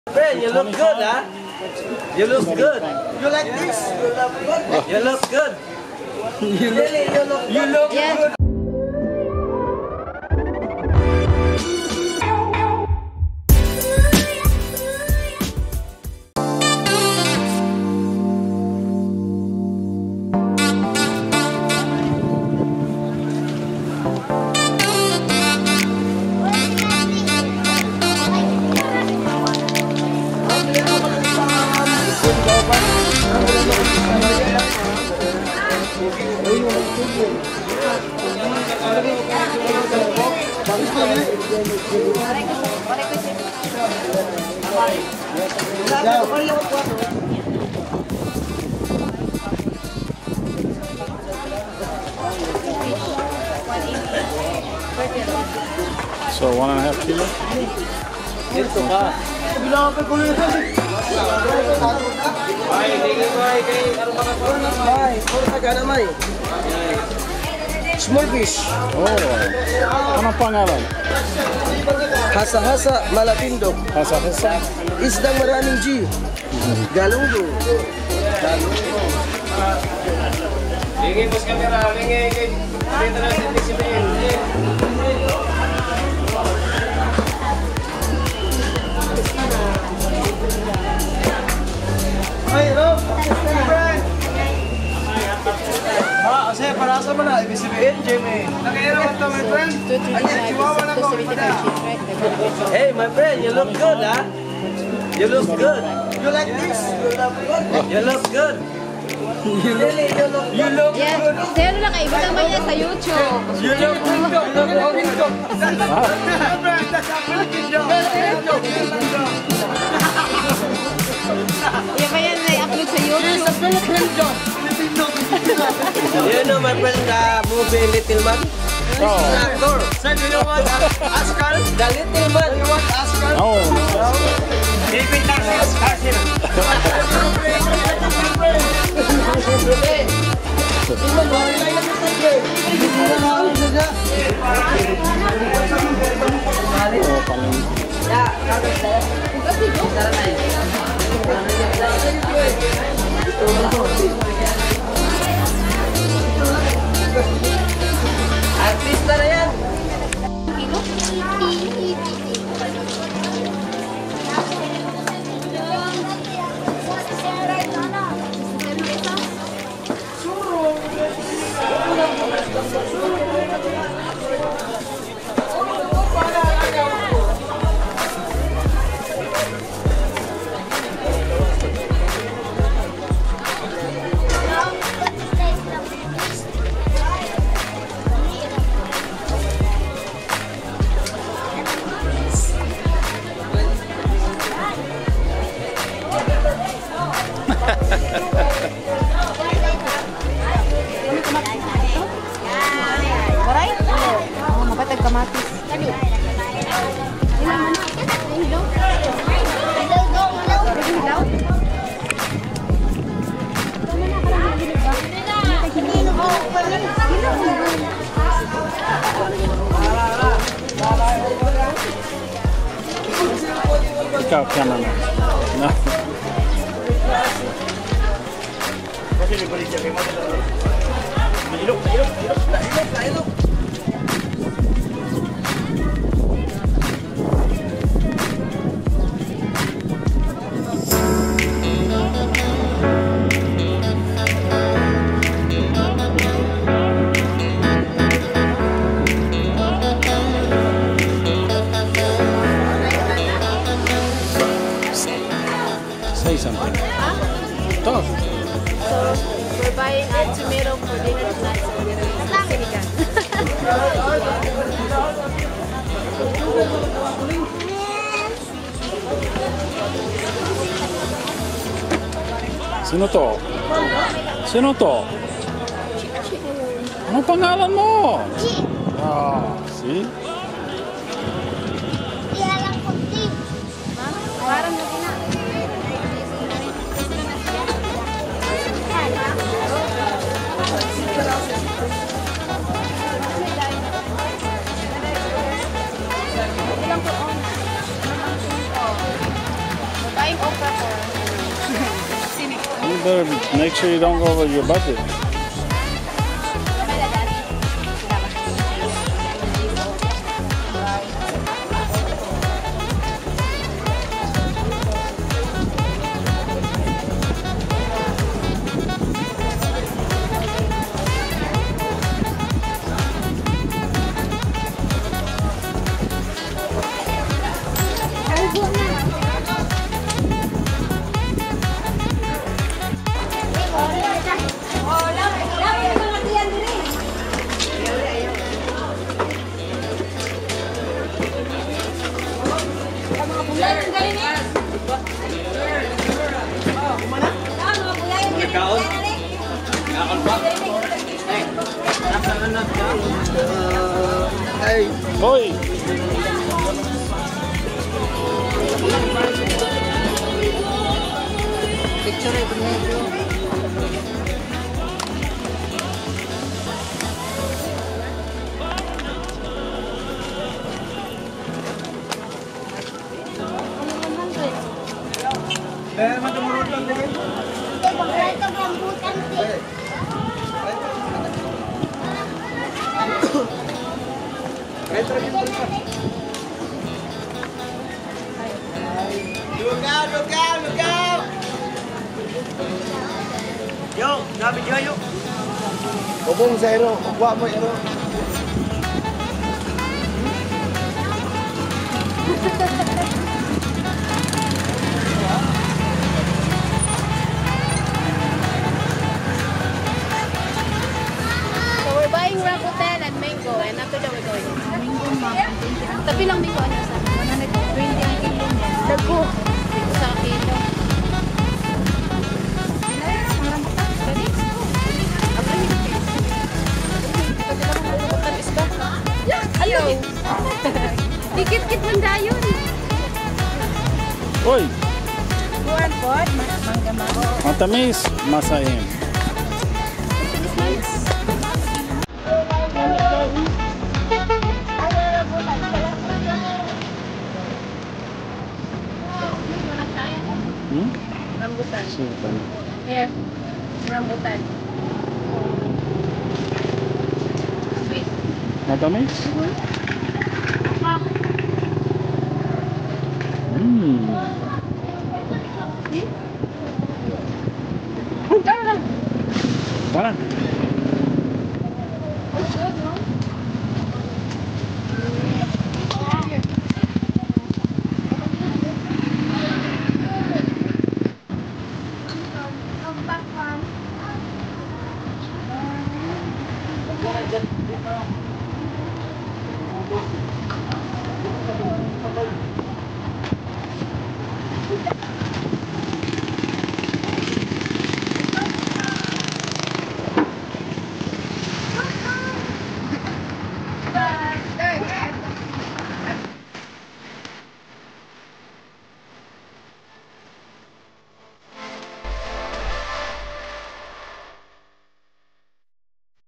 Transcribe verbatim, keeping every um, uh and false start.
Friend, you look good, huh? You look good. You like this? You look good? You look good. You really, you look good? You look Yeah. good. So one and a half kilo. Dito ka. Ay, hindi ko ay kay ano ka na. May, puro ka gana may. Small fish. Oh, anong pangalan? Hasa-hasa, malapindog. Hasa-hasa. Isdang maraming G. Galunggo. Lingi bos kamera, lingi kay dito na si Sibel. Ay, Rob! Friend! Ma, kasi parasa mo na, ibig sabihin, Jimmy. Nakahirap ito, my friend. Ay, chihuahua na ko. Hey, my friend, you look good, huh? You look good. You like this? You look good? You look good. You really, you look good? You look Yes. good. Kaya ano lang, iba naman yan sa YouTube. You look good. You look good? Iba ba yan na i-upload sa YouTube? You know my friend, the movie Little Man? Oh, Actor. Sir, do you want Oscar? The Little Man. You want Oscar? no. David Narcis. Oh, paling. Artista na yan. Baray? Oo, mapatag kamatis. Ikaw, cameraman. No. Say something. Talk. So, we're buying a tomato for dinner tonight. So we're gonna eat sinigang. Sino to? Sino to? Ano pangalan mo? Ah, see? Parang na din better make sure you don't go over your budget. Ay, Hoy! Picture ay medyo. kaya naman tumurot lang din. Look out, look out, look out! Yo, sabi dyan yo. Ubong zero, kuha mo zero. So we're buying rambutan and mango, and after that we're going. Mango, ma'am. Tapi lang mango ano sa? one hundred twenty ang kilo niya. Dago. Sa kilo. Dali. Apa ni? Ito sila mga rambutan isda. Ayaw. Dikit-kit man dayon. Hoy! Buwan po, mangga mago. Matamis, masahin. Hmm? Rambutan. Super. Here. Rambutan. Sweet. Matamis? Mhm.